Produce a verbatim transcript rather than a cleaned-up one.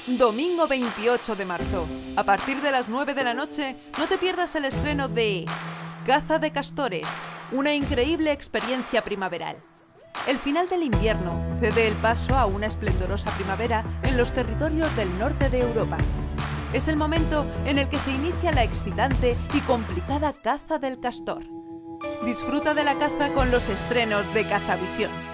Domingo veintiocho de marzo. A partir de las nueve de la noche, no te pierdas el estreno de Caza de Castores, una increíble experiencia primaveral. El final del invierno cede el paso a una esplendorosa primavera en los territorios del norte de Europa. Es el momento en el que se inicia la excitante y complicada caza del castor. Disfruta de la caza con los estrenos de Cazavisión.